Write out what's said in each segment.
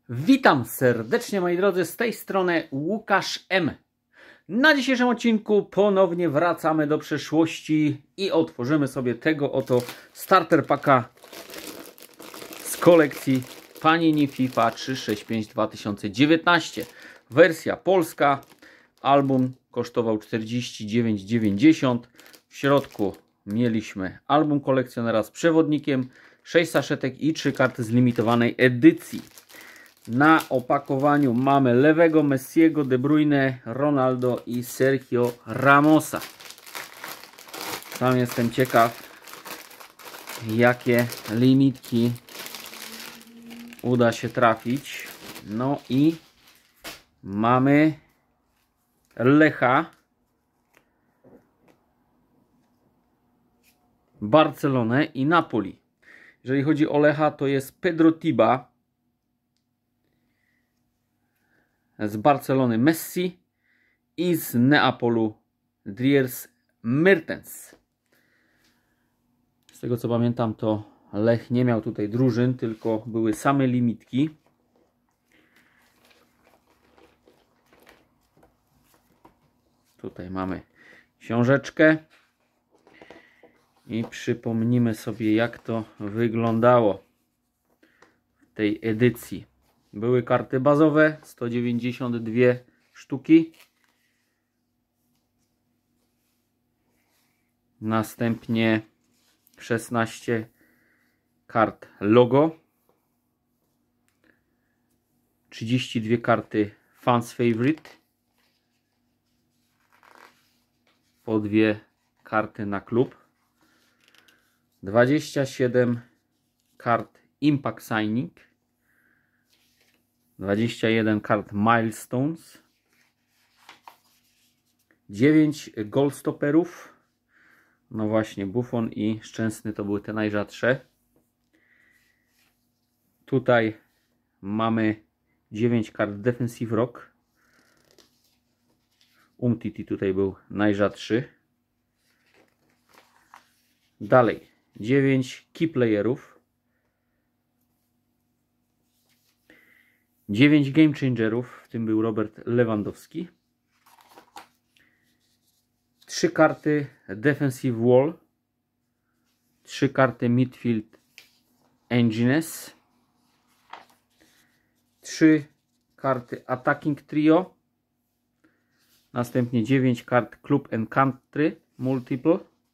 Witam serdecznie moi drodzy, z tej strony Łukasz M. Na dzisiejszym odcinku ponownie wracamy do przeszłości i otworzymy sobie tego oto starter packa z kolekcji Panini FIFA 365 2019. Wersja polska, album kosztował 49,90. W środku mieliśmy album kolekcjonera z przewodnikiem, 6 saszetek i 3 karty z limitowanej edycji. Na opakowaniu mamy lewego Messiego, De Bruyne, Ronaldo i Sergio Ramosa. Sam jestem ciekaw, jakie limitki uda się trafić. No i mamy Lecha, Barcelonę i Napoli. Jeżeli chodzi o Lecha, to jest Pedro Tiba, z Barcelony Messi i z Neapolu Dries Mertens. Z tego co pamiętam, to Lech nie miał tutaj drużyn, tylko były same limitki. Tutaj mamy książeczkę i przypomnimy sobie, jak to wyglądało w tej edycji. Były karty bazowe, 192 sztuki. Następnie 16 kart logo. 32 karty Fans Favorite. Po 2 karty na klub. 27 kart Impact Signing. 21 kart Milestones, 9 goalstopperów, no właśnie Buffon i Szczęsny to były te najrzadsze. Tutaj mamy 9 kart Defensive Rock, Umtiti tutaj był najrzadszy. Dalej 9 key playerów, 9 game changerów, w tym był Robert Lewandowski. 3 karty Defensive Wall. 3 karty Midfield Engines. 3 karty Attacking Trio. Następnie 9 kart Club and Country Multiple.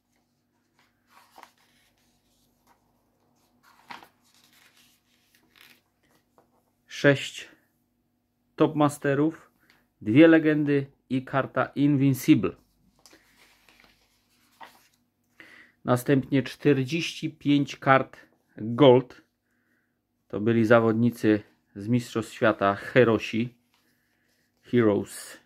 6 Top Masterów, 2 legendy i karta Invincible. Następnie 45 kart Gold. To byli zawodnicy z Mistrzostw Świata Heroes.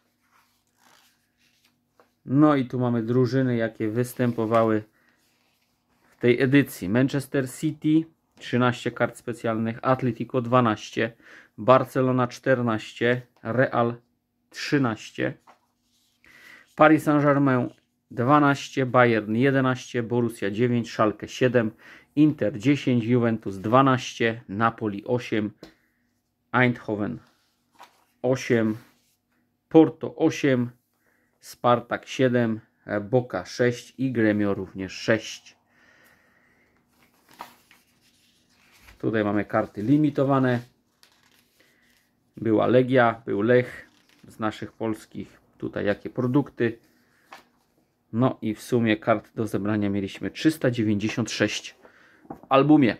No i tu mamy drużyny, jakie występowały w tej edycji. Manchester City 13 kart specjalnych, Atletico 12, Barcelona 14, Real 13, Paris Saint-Germain 12, Bayern 11, Borussia 9, Schalke 7, Inter 10, Juventus 12, Napoli 8, Eindhoven 8, Porto 8, Spartak 7, Boca 6 i Gremio również 6. Tutaj mamy karty limitowane. Była Legia, był Lech z naszych polskich. Tutaj jakie produkty. No i w sumie kart do zebrania mieliśmy 396 w albumie.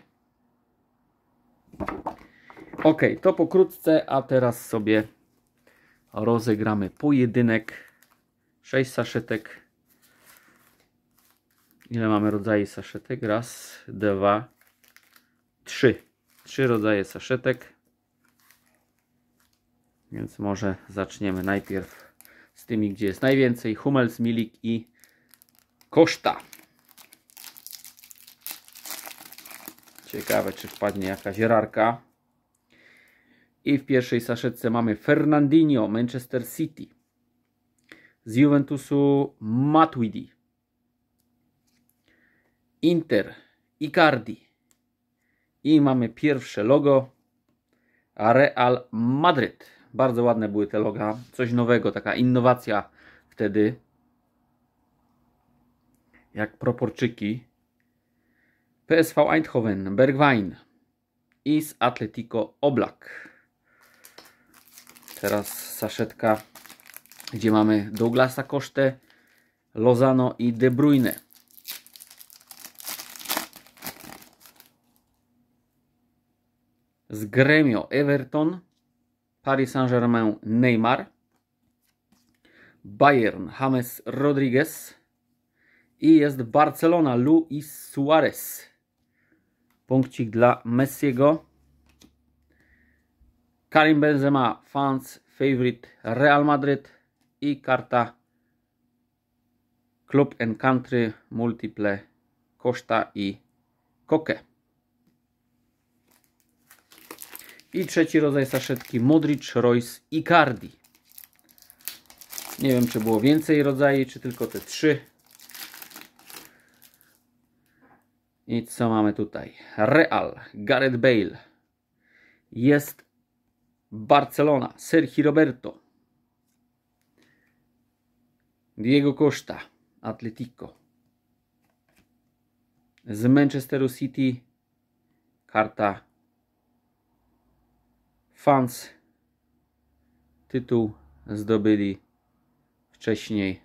Ok, to pokrótce, a teraz sobie rozegramy pojedynek. 6 saszetek. Ile mamy rodzajów saszetek? Raz, dwa, 3. 3 rodzaje saszetek. Więc może zaczniemy najpierw z tymi, gdzie jest najwięcej. Hummels, Milik i Koszta. Ciekawe, czy wpadnie jakaś rarka. I w pierwszej saszetce mamy Fernandinho, Manchester City. Z Juventusu Matuidi. Inter, Icardi. I mamy pierwsze logo Real Madryt. Bardzo ładne były te loga. Coś nowego, taka innowacja wtedy. Jak proporczyki. PSV Eindhoven, Bergwijn i z Atletico Oblak. Teraz saszetka, gdzie mamy Douglasa Coste, Lozano i De Bruyne. Z Gremio Everton, Paris Saint-Germain Neymar, Bayern James Rodriguez i jest Barcelona Luis Suarez. Punkcik dla Messiego. Karim Benzema Fans Favorite Real Madrid i karta Club and Country Multiple Costa i Koke. I trzeci rodzaj saszetki Modric, Royce, Icardi. Nie wiem, czy było więcej rodzajów, czy tylko te 3. I co mamy tutaj? Real, Gareth Bale. Jest Barcelona, Sergio Roberto. Diego Costa, Atletico. Z Manchesteru City karta Fans. Tytuł zdobyli wcześniej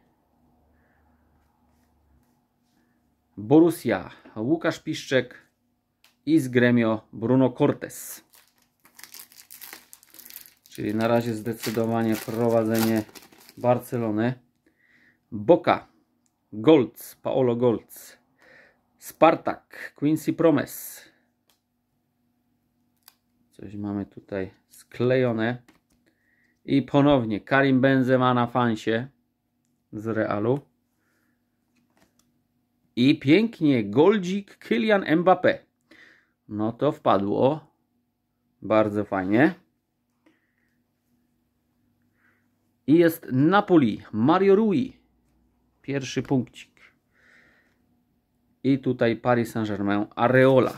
Borussia Łukasz Piszczek i z Gremio Bruno Cortés. Czyli na razie zdecydowanie prowadzenie Barcelony. Boca Golds, Paolo Golds. Spartak Quincy Promes. Coś mamy tutaj sklejone. I ponownie Karim Benzema na fansie z Realu. I pięknie goldzik Kylian Mbappé. No to wpadło. Bardzo fajnie. I jest Napoli Mario Rui. Pierwszy punkcik. I tutaj Paris Saint-Germain Areola.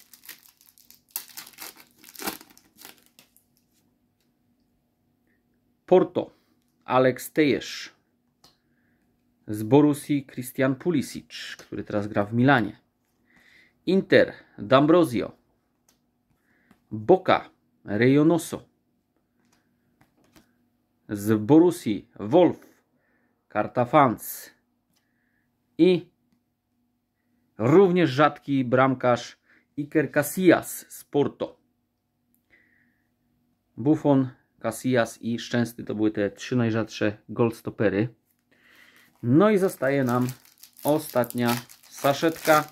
Porto Alex Telles. Z Borussii Christian Pulisic, który teraz gra w Milanie. Inter D'Ambrosio. Boca Reynoso. Z Borussii Wolf, karta Fans. I również rzadki bramkarz Iker Casillas z Porto. Buffon, Casillas i Szczęsny to były te 3 najrzadsze goldstopery. No i zostaje nam ostatnia saszetka.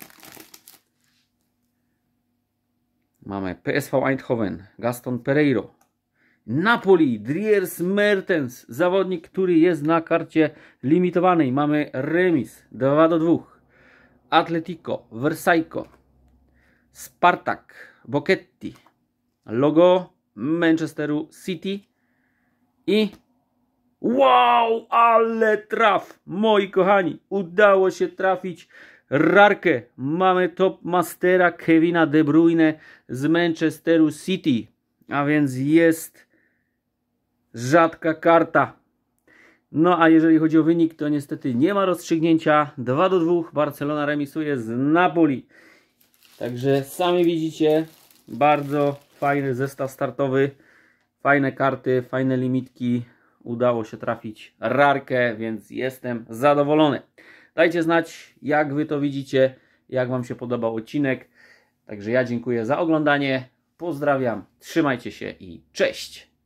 Mamy PSV Eindhoven, Gaston Pereiro. Napoli, Dries Mertens, zawodnik, który jest na karcie limitowanej. Mamy remis 2-2. Atletico, Versailles, Spartak, Bocchetti, logo Manchesteru City i wow, ale traf, moi kochani, udało się trafić rarkę. Mamy top mastera Kevina De Bruyne z Manchesteru City, a więc jest rzadka karta. No a jeżeli chodzi o wynik, to niestety nie ma rozstrzygnięcia. 2-2. Barcelona remisuje z Napoli. Także sami widzicie, bardzo fajny zestaw startowy. Fajne karty, fajne limitki. Udało się trafić rarkę, więc jestem zadowolony. Dajcie znać, jak wy to widzicie, jak wam się podobał odcinek. Także ja dziękuję za oglądanie. Pozdrawiam, trzymajcie się i cześć!